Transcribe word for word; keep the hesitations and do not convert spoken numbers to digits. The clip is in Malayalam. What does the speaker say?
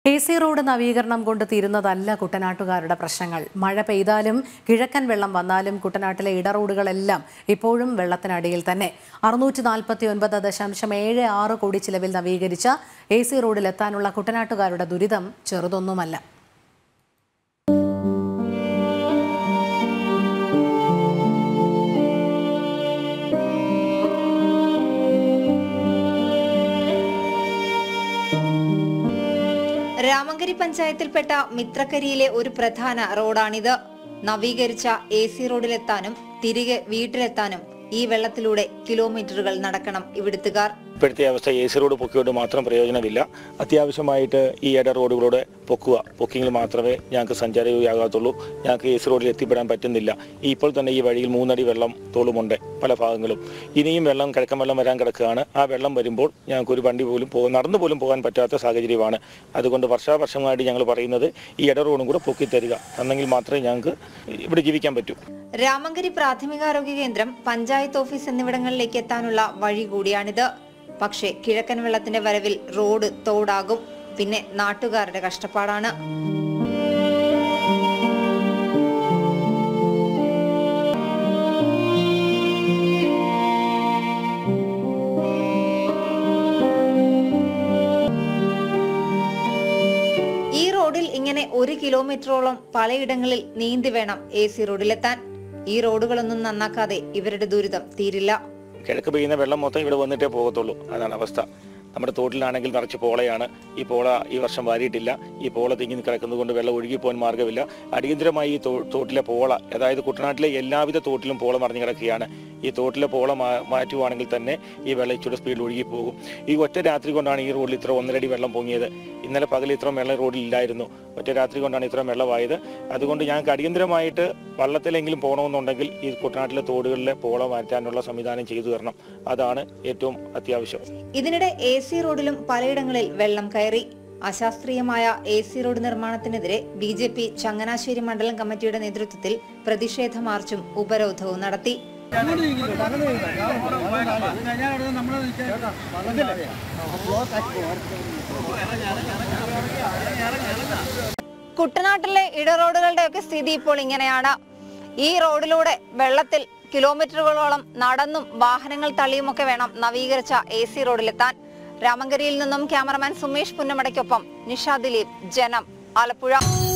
എ സി റോഡ് നവീകരണം കൊണ്ട് തീരുന്നതല്ല കുട്ടനാട്ടുകാരുടെ പ്രശ്നങ്ങൾ. മഴ പെയ്താലും കിഴക്കൻ വെള്ളം വന്നാലും കുട്ടനാട്ടിലെ ഇടറോഡുകളെല്ലാം ഇപ്പോഴും വെള്ളത്തിനടിയിൽ തന്നെ. അറുന്നൂറ്റി നാൽപ്പത്തി ഒൻപത് ദശാംശം ഏഴ് ആറ് കോടി ചിലവിൽ നവീകരിച്ച എ സി റോഡിലെത്താനുള്ള കുട്ടനാട്ടുകാരുടെ ദുരിതം ചെറുതൊന്നുമല്ല. രാമങ്കരി പഞ്ചായത്തിൽപ്പെട്ട മിത്രക്കരിയിലെ ഒരു പ്രധാന റോഡാണിത്. നവീകരിച്ച എ സി റോഡിലെത്താനും തിരികെ വീട്ടിലെത്താനും ഈ വെള്ളത്തിലൂടെ കിലോമീറ്ററുകൾ നടക്കണം ഇവിടുത്തുകാർ. ഇപ്പോഴത്തെ അവസ്ഥ എ സി റോഡ് പൊക്കിയോട് മാത്രം പ്രയോജനമില്ല. അത്യാവശ്യമായിട്ട് ഈ ഇട റോഡുകളുടെ പൊക്കുക പൊക്കിയെങ്കിൽ മാത്രമേ ഞങ്ങൾക്ക് സഞ്ചാരയോഗ്യമാകത്തുള്ളൂ. ഞങ്ങൾക്ക് എ സി റോഡിൽ എത്തിപ്പെടാൻ പറ്റുന്നില്ല. ഇപ്പോൾ തന്നെ ഈ വഴിയിൽ മൂന്നടി വെള്ളം തോളുമുണ്ട് പല ഭാഗങ്ങളും. ഇനിയും വെള്ളം കിഴക്കൻ വെള്ളം വരാൻ കിടക്കുകയാണ്. ആ വെള്ളം വരുമ്പോൾ ഞങ്ങൾക്ക് ഒരു വണ്ടി പോലും പോകും നടന്നു പോലും പോകാൻ പറ്റാത്ത സാഹചര്യമാണ്. അതുകൊണ്ട് വർഷാവർഷമായിട്ട് ഞങ്ങൾ പറയുന്നത് ഈ ഇട റോഡും കൂടെ പൊക്കി തരിക എന്നെങ്കിൽ മാത്രമേ ഞങ്ങൾക്ക് ഇവിടെ ജീവിക്കാൻ പറ്റൂ. രാമങ്കരി പ്രാഥമികാരോഗ്യ കേന്ദ്രം, പഞ്ചായത്ത് ഓഫീസ് എന്നിവിടങ്ങളിലേക്ക് എത്താനുള്ള വഴി കൂടിയാണിത്. പക്ഷേ കിഴക്കൻ വെള്ളത്തിന്റെ വരവിൽ റോഡ് തോടാകും. പിന്നെ നാട്ടുകാരുടെ കഷ്ടപ്പാടാണ്. ഈ റോഡിൽ ഇങ്ങനെ ഒരു കിലോമീറ്ററോളം പലയിടങ്ങളിൽ നീന്തി വേണം എ സി റോഡിലെത്താൻ. ഈ റോഡുകളൊന്നും നന്നാക്കാതെ ഇവരുടെ ദുരിതം തീരില്ല. കിഴക്ക് പെയ്യുന്ന വെള്ളം മൊത്തം ഇവിടെ വന്നിട്ടേ പോകത്തുള്ളൂ. അതാണ് അവസ്ഥ. നമ്മുടെ തോട്ടിലാണെങ്കിൽ നിറച്ച് പോളയാണ്. ഈ പോള ഈ വർഷം വാരിയിട്ടില്ല. ഈ പോള തിങ്ങി കിടക്കുന്നത് കൊണ്ട് വെള്ളം ഒഴുകിപ്പോകാൻ മാർഗ്ഗമില്ല. അടിയന്തരമായി ഈ തോട്ടിലെ പോള, അതായത് കുട്ടനാട്ടിലെ എല്ലാവിധ തോട്ടിലും പോള മറിഞ്ഞു കിടക്കുകയാണ്. ഈ തോട്ടിലെ പോള മാറ്റുവാണെങ്കിൽ തന്നെ ഈ വെള്ളം ഇച്ചിരി സ്പീഡിൽ ഒഴുകിപ്പോകും. ഈ ഒറ്റ രാത്രി കൊണ്ടാണ് ഈ റോഡിൽ ഇത്ര ഒന്നരടി വെള്ളം പൊങ്ങിയത്. ഇന്നലെ പകൽ ഇത്ര വെള്ളം റോഡിൽ ഇല്ലായിരുന്നു. ഒറ്റ രാത്രി കൊണ്ടാണ് ഇത്ര വെള്ളമായത്. അതുകൊണ്ട് ഞങ്ങൾക്ക് അടിയന്തരമായിട്ട് വള്ളത്തിലെങ്കിലും പോകണമെന്നുണ്ടെങ്കിൽ ഈ കുട്ടനാട്ടിലെ തോടുകളിലെ പോള മാറ്റാനുള്ള സംവിധാനം ചെയ്തു തരണം. അതാണ് ഏറ്റവും അത്യാവശ്യം. ഇതിനിടെ എ സി റോഡിലും പലയിടങ്ങളിൽ വെള്ളം കയറി. അശാസ്ത്രീയമായ എ സി റോഡ് നിർമ്മാണത്തിനെതിരെ ബി ജെ പി ചങ്ങനാശ്ശേരി മണ്ഡലം കമ്മിറ്റിയുടെ നേതൃത്വത്തിൽ പ്രതിഷേധ മാർച്ചും ഉപരോധവും നടത്തി. കുട്ടനാട്ടിലെ ഇടറോഡുകളുടെ ഒക്കെ സ്ഥിതി ഇപ്പോൾ ഇങ്ങനെയാണ്. ഈ റോഡിലൂടെ വെള്ളത്തിൽ കിലോമീറ്ററുകളോളം നടന്നും വാഹനങ്ങൾ തള്ളിയുമൊക്കെ വേണം നവീകരിച്ച എ സി റോഡിലെത്താൻ. രാമങ്കരിയിൽ നിന്നും ക്യാമറമാൻ സുമേഷ് പുന്നമടയ്ക്കൊപ്പം നിഷ ദിലീപ്, ജനം, ആലപ്പുഴ.